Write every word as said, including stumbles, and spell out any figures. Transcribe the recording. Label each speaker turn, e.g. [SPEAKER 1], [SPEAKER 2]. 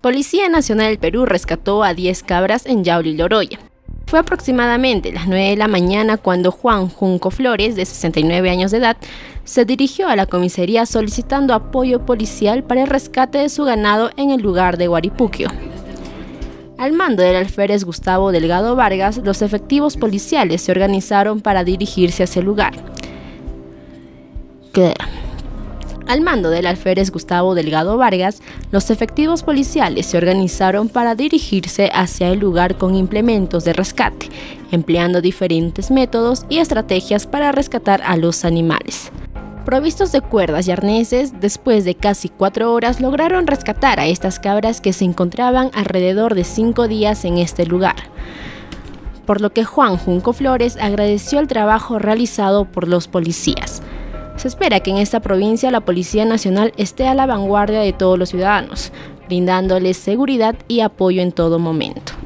[SPEAKER 1] Policía Nacional del Perú rescató a diez cabras en Yauli, Loroya. Fue aproximadamente las nueve de la mañana cuando Juan Junco Flores, de sesenta y nueve años de edad, se dirigió a la comisaría solicitando apoyo policial para el rescate de su ganado en el lugar de Guaripuquio. Al mando del alférez Gustavo Delgado Vargas, los efectivos policiales se organizaron para dirigirse hacia el lugar. ¿Qué? Al mando del alférez Gustavo Delgado Vargas, los efectivos policiales se organizaron para dirigirse hacia el lugar con implementos de rescate, empleando diferentes métodos y estrategias para rescatar a los animales. Provistos de cuerdas y arneses, después de casi cuatro horas lograron rescatar a estas cabras que se encontraban alrededor de cinco días en este lugar. Por lo que Juan Junco Flores agradeció el trabajo realizado por los policías. Se espera que en esta provincia la Policía Nacional esté a la vanguardia de todos los ciudadanos, brindándoles seguridad y apoyo en todo momento.